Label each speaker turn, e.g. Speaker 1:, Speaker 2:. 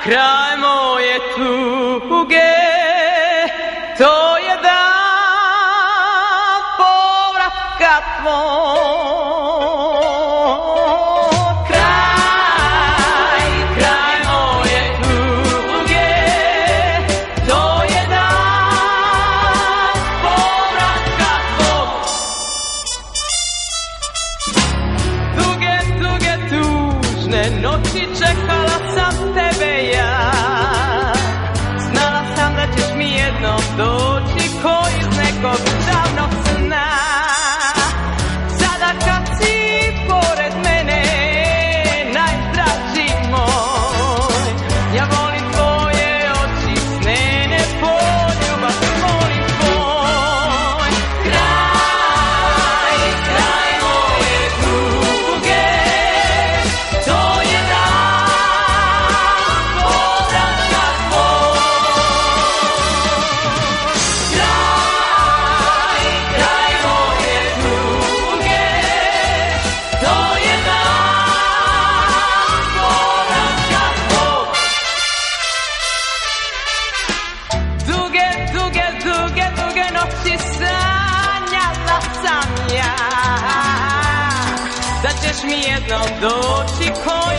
Speaker 1: kraj moje tuge, to je dan povratka tvoj. Kraj moje tuge, to je dan povratka tvoj. Duge, duge, tužne noći čekala sam tebe ja. Znala sam da ćeš mi jednom doći ko iz nekog davnog sna. Sada kad si pored mene, najdraži moj, ja volim tvoje oči snene, poljubav molim tvoj. Kraj moje tuge, to je dan povratka tvoj. Kraj moje tuge, to je dan povratka tvoj. Duge, duge, duge, duge noći sanjala sam ja, da ćeš mi jednom doći ko